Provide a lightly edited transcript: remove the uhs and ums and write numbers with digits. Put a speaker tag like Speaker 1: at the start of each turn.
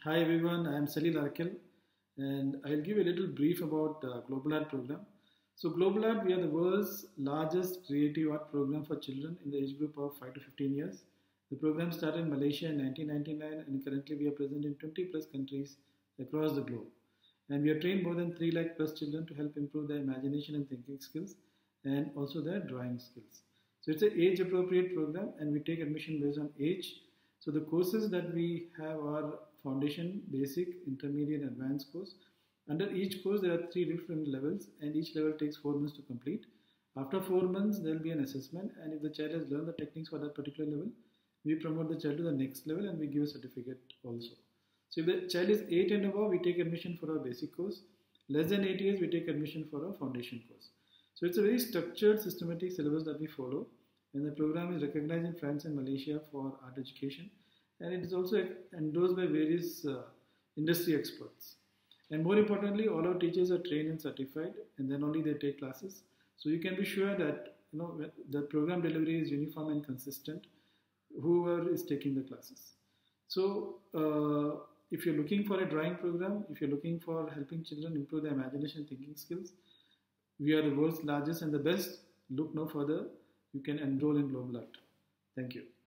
Speaker 1: Hi everyone, I am Salil Arkil and I'll give a little brief about Global Art program. So Global Art, we are the world's largest creative art program for children in the age group of 5 to 15 years. The program started in Malaysia in 1999 and currently we are present in 20 plus countries across the globe. And we have trained more than 3 lakh plus children to help improve their imagination and thinking skills and also their drawing skills. So it's an age appropriate program and we take admission based on age. So the courses that we have are foundation, basic, intermediate, advanced course. Under each course there are 3 different levels and each level takes 4 months to complete. After 4 months there will be an assessment, and if the child has learned the techniques for that particular level, we promote the child to the next level and we give a certificate also. So if the child is 8 and above, we take admission for our basic course. Less than 8 years, we take admission for our foundation course. So it's a very structured, systematic syllabus that we follow, and the program is recognized in France and Malaysia for art education, and it is also endorsed by various industry experts. And more importantly, all our teachers are trained and certified, and then only they take classes. So you can be sure that the program delivery is uniform and consistent, whoever is taking the classes. So if you're looking for a drawing program, if you're looking for helping children improve their imagination and thinking skills, we are the world's largest and the best. Look no further. You can enroll in Global Art. Thank you.